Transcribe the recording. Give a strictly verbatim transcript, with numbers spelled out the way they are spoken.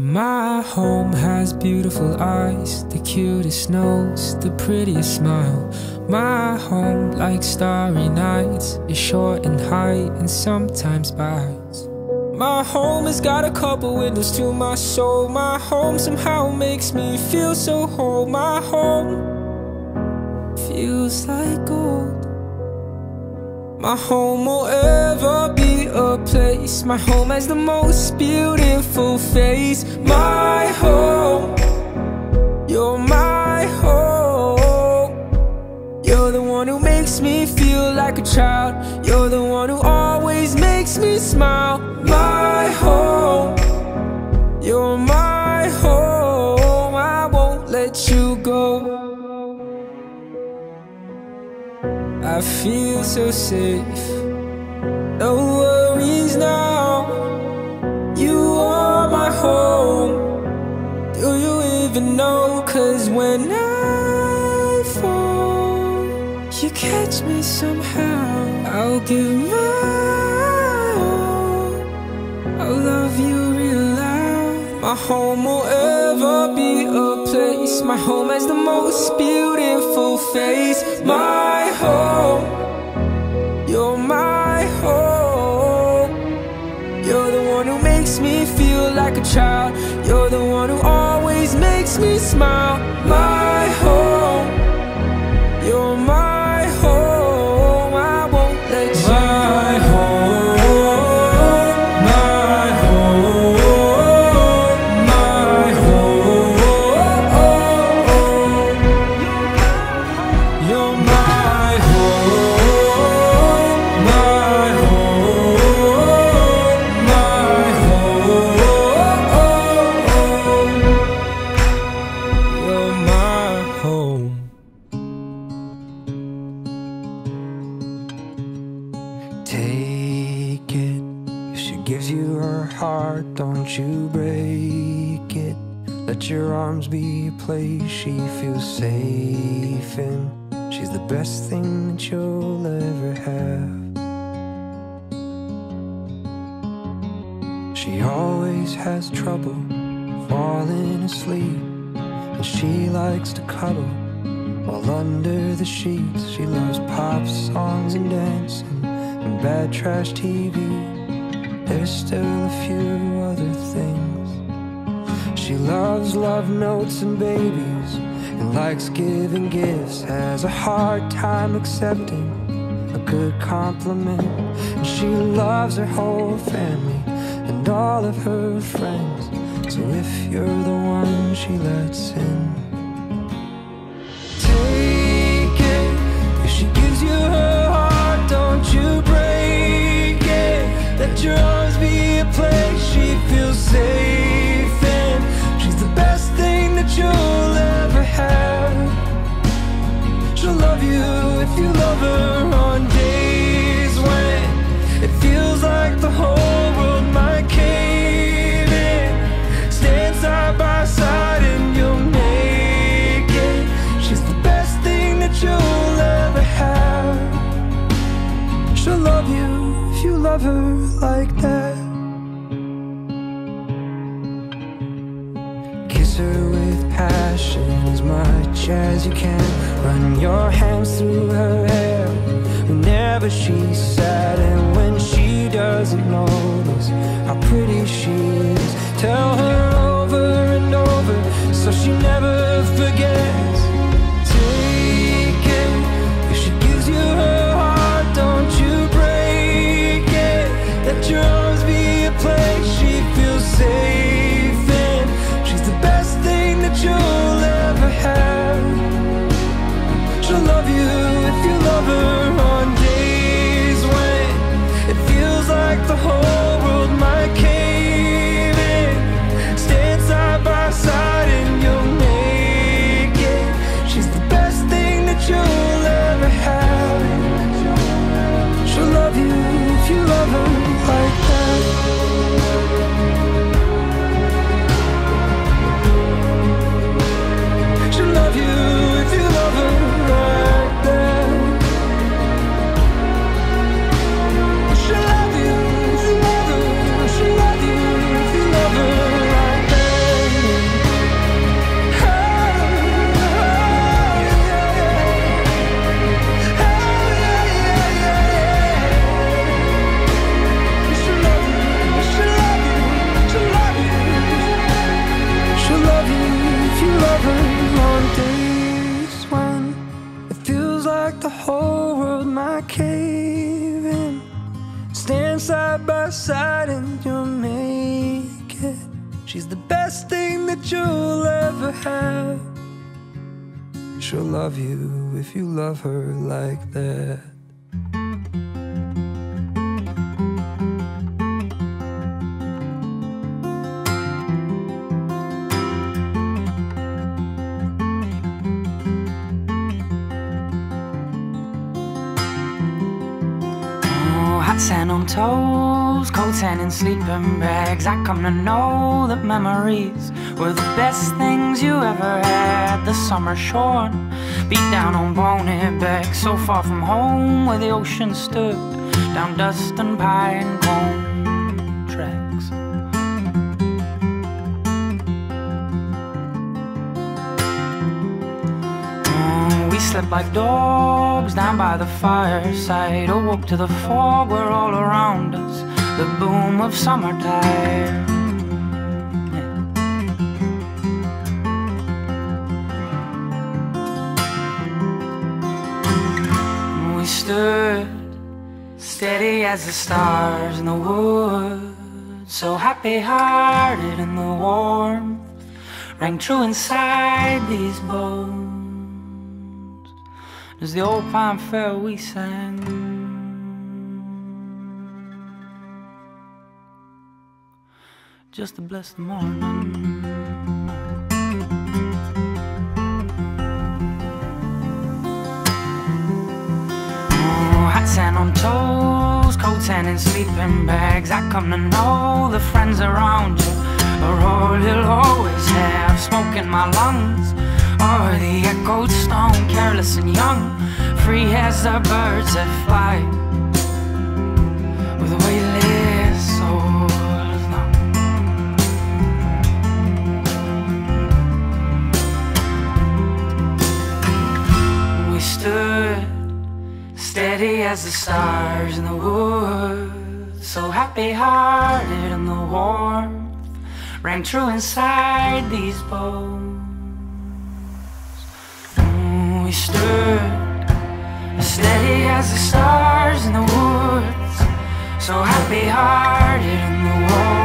My home has beautiful eyes, the cutest nose, the prettiest smile. My home, like starry nights, is short in height and sometimes bites. My home has got a couple windows to my soul. My home somehow makes me feel so whole. My home feels like gold. My home will ever be a place. My home has the most beautiful face. My home, you're my home. You're the one who makes me feel like a child. You're the one who always makes me smile. My home, you're my home. I won't let you go. I feel so safe, no worries now. You are my home. Do you even know? 'Cause when I fall, you catch me somehow. I'll give my all. I'll love you real loud. My home will ever be a place. My home has the most beautiful face. My home, you're my home. You're the one who makes me feel like a child. You're the one who always makes me smile. My home, you're my home. I won't let you go. My home, my home, my home. You're my home, my home, my home. You're my home. Take it. If she gives you her heart, don't you break it. Let your arms be a place she feels safe in. She's the best thing that you'll ever have. She always has trouble falling asleep, and she likes to cuddle while under the sheets. She loves pop songs and dancing and bad trash T V. There's still a few other things. She loves love notes and babies and likes giving gifts. Has a hard time accepting a good compliment. And she loves her whole family and all of her friends. So if you're the one she lets in, take it. If she gives you her heart, don't you break it. Let your arms be a place she feels safe in. She's the best thing that you'll ever have. She'll love you if you love her on days when it feels like the whole world might cave in. Stand side by side and you'll make it. She's the best thing that you'll ever have. She'll love you if you love her like that. Kiss her with passion as much as you can. Run your hands through her hair whenever she's sad. And when she doesn't notice how pretty she is, tell her over and over so she never forgets. Take it. If she gives you her heart, don't you break it. Let your arms be a place she feels safe in. She's the best thing that you'll ever have. She'll love you if you love her on days when it feels like the whole world might cave in. that you'll ever have. She'll love you if you love her like that. Sand on toes, cold sand in sleeping bags. I come to know that memories were the best things you ever had. The summer shorn, beat down on bony back, so far from home where the ocean stood, down dust and pine cone tracks. We slept like dogs down by the fireside, awoke to the fog where all around us the boom of summertime. Yeah. We stood steady as the stars in the woods, so happy-hearted, and the warmth rang true inside these bones. As the old pine fell, we sang. Just to bless the morning. Oh, hot sand on toes, cold sand in sleeping bags. I come to know the friends around you are all you'll always have. Smoke in my lungs, or the echoed stone, careless and young, free as the birds that fly, with a weightless souls long. We stood steady as the stars in the woods, so happy-hearted, and the warmth rang true inside these bones. We stood steady as the stars in the woods, so happy-hearted, in the war.